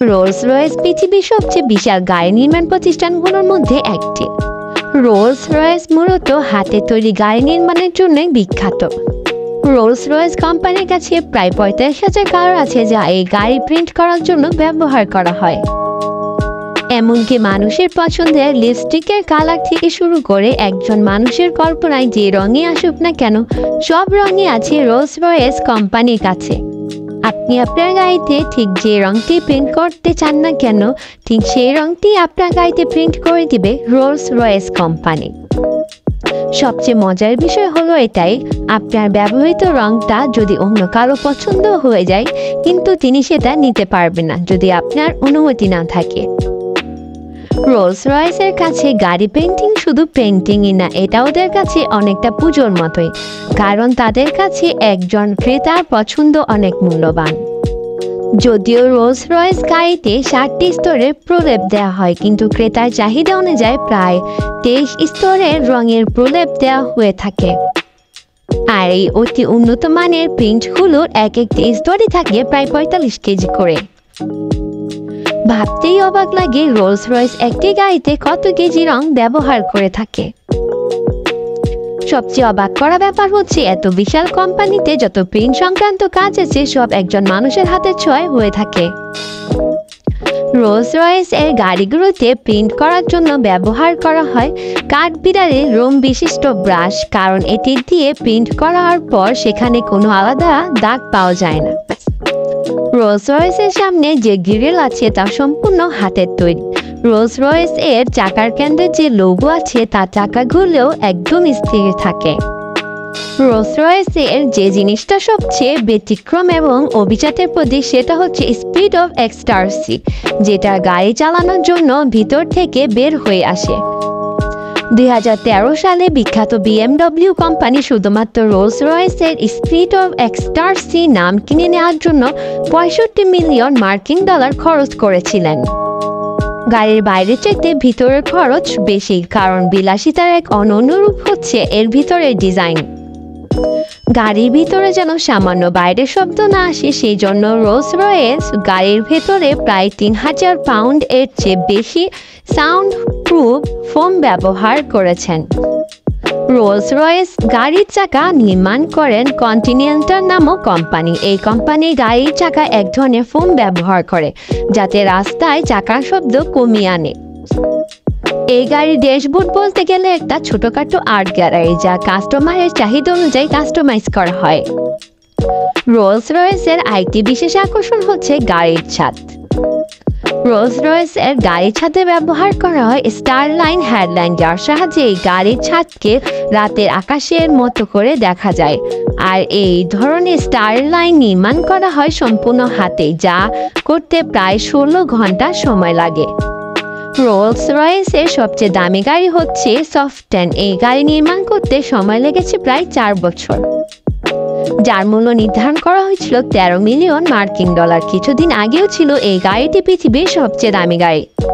Rolls Royce পৃথিবীর সবচেয়ে বিশাল গাড়ি নির্মাণ প্রতিষ্ঠানগুলোর মধ্যে একটি। রোলস রয়েস মূলত হাতে তৈরি গাড়ি নির্মাণের জন্যই বিখ্যাত। রোলস রয়েস কোম্পানির কাছে প্রায় 45,000 কালার আছে যা এই গাড়ি প্রিন্ট করার জন্য ব্যবহার করা হয়। এমনকি মানুষের পছন্দের লিপস্টিকের কালার থেকে শুরু করে একজন মানুষের কল্পনায় যে রঙে আসুক না কেন, সব রঙই আছে রোলস রয়েস কোম্পানির কাছে। আপনি আপনার গাড়িতে ঠিক যে রঙটি প্রিন্ট করতে চান না কেন, ঠিক সেই রঙটি আপনার গাড়িতে প্রিন্ট করে দিবে রোলস রয়েস কোম্পানি। সবচেয়ে মজার বিষয় হলো এটাই, আপনার ব্যবহৃত রঙটা যদি অন্য কারো পছন্দ হয়ে যায়, কিন্তু তিনি সেটা নিতে পারবেন না যদি আপনার অনুমতি না থাকে। রোলস রয়েসের কাছে গাড়ি পেন্টিং শুধু পেন্টিংই না, এটা ওদের কাছে অনেকটা পুজোর মতোই, কারণ তাদের কাছে একজন ক্রেতার পছন্দ অনেক মূল্যবান। যদিও রোলস রয়েস গাড়িতে 7টি স্তরের প্রলেপ দেওয়া হয়, কিন্তু ক্রেতার চাহিদা অনুযায়ী প্রায় 23 স্তরের রঙের প্রলেপ দেওয়া হয়ে থাকে। আর এই অতি উন্নত মানের প্রিন্টগুলোর এক একটি স্তরে থাকে প্রায় 45 কেজি করে। ভাবতেই অবাক লাগে রোলস রয়েস একটি গাড়িতে কত কেজি রং ব্যবহার করে থাকে। সবচেয়ে অবাক করা ব্যাপার হচ্ছে, এত বিশাল কোম্পানিতে যত প্রিন্ট সংক্রান্ত কাজ আছে সব একজন মানুষের হাতে ছোঁয়ায় হয়ে থাকে। রোলস রয়েস এর গাড়িগুলোতে প্রিন্ট করার জন্য ব্যবহার করা হয় কাঠবিড়ালির রোম বিশিষ্ট ব্রাশ, কারণ এটি দিয়ে প্রিন্ট করার পর সেখানে কোনো আলাদা দাগ পাওয়া যায় না। রোলস রয়েসের সামনে যে গ্রিল আছে তা সম্পূর্ণ হাতের তৈরি। রোলস রয়েস এর চাকার কেন্দ্রে যে লোগো আছে তার চাকাগুলোও একদম স্থির থাকে। রোলস রয়েস এর যে জিনিসটা সবচেয়ে ব্যতিক্রম এবং অভিজাতের প্রতীক সেটা হচ্ছে স্পিড অফ এক্সটারসি, যেটা গাড়ি চালানোর জন্য ভিতর থেকে বের হয়ে আসে। 2013 সালে বিখ্যাত BMW কোম্পানি শুধুমাত্র রোলস রয়েসের স্পিড অফ এক্সটারসি নাম কিনে নেওয়ার জন্য 65 মিলিয়ন মার্কিন ডলার খরচ করেছিলেন। গাড়ির বাইরের চাইতে ভিতরের খরচ বেশি, কারণ বিলাসিতার এক অনন্য রূপ হচ্ছে এর ভিতরের ডিজাইন। গাড়ির ভিতরে যেন সামান্য বাইরের শব্দ না আসে, সেই জন্য রোলস রয়েস গাড়ির ভেতরে প্রায় 3000 পাউন্ড এর চেয়ে বেশি সাউন্ড প্রুফ ফোম ব্যবহার করেছেন। রোলস রয়েস গাড়ির চাকা নির্মাণ করেন কন্টিনেন্টাল নামক কোম্পানি। এই কোম্পানি গাড়ির চাকা এক ধরনের ফোম ব্যবহার করে যাতে রাস্তায় চাকার শব্দ কমিয়ে আনে। এই গাড়ির ড্যাশবোর্ড বলতে গেলে একটা ছোটখাটো আর্ট গ্যালারি, যা কাস্টমারের চাহিদা অনুযায়ী কাস্টমাইজ করা হয়। রোলস রয়েসের আরেকটি বিশেষ আকর্ষণ হচ্ছে গাড়ির ছাদ। রোলস রয়েসের গাড়ির ছাদে ব্যবহার করা হয় স্টারলাইন হেডলাইন, যার সাহায্যে এই গাড়ির ছাদকে রাতের আকাশের মতো করে দেখা যায়। আর এই ধরনের স্টারলাইন নির্মাণ করা হয় সম্পূর্ণ হাতে, যা করতে প্রায় 16 ঘন্টা সময় লাগে। রোলস রয়েসের সবচেয়ে দামি গাড়ি হচ্ছে সফটেন। এই গাড়ি নির্মাণ করতে সময় লেগেছে প্রায় 4 বছর, যার মূল্য নির্ধারণ করা হয়েছিল 13 মিলিয়ন মার্কিন ডলার। কিছুদিন আগেও ছিল এই গাড়িটি পৃথিবীর সবচেয়ে দামি গাড়ি।